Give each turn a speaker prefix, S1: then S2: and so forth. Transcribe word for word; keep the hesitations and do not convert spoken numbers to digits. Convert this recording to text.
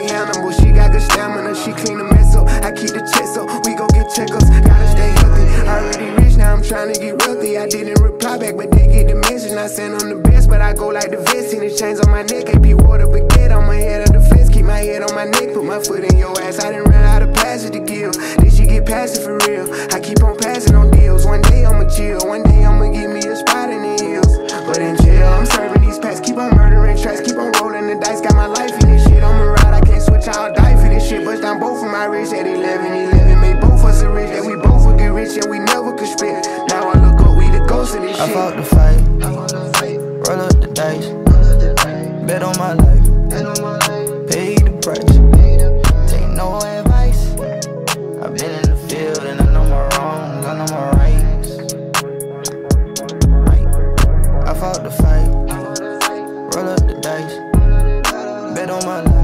S1: like Hannibal. She got good stamina, she clean the mess up. I keep the checks up, we go get checkups. Gotta stay healthy, already rich, now I'm trying to get wealthy. I didn't reply back, but they get the message. Not saying I'm the best, but I go like the vest. And the chains on my neck, A P water baguette on my head of the fence. Keep my head on my neck, put my foot in your ass. I didn't run out of passes to give, then she get passive for real. I keep on passing on deals, one day I'ma chill, one day I'ma give me a spot in the hills. But in jail, I'm serving these packs, keep on murdering tracks, keep on rolling the dice. Got my life in this shit, I'ma ride, I can't switch, I'll die for this shit. Bust down both of my wrists at eleven eleven, made both us a rich, that we both would get rich and we never could split. Now I look up, we the ghosts of this shit.
S2: I fought the fight, roll up the dice, bet on my life, pay the price, take no advice. I've been in the field and I know my wrongs, I know my rights. I fought the fight, roll up the dice, bet on my life.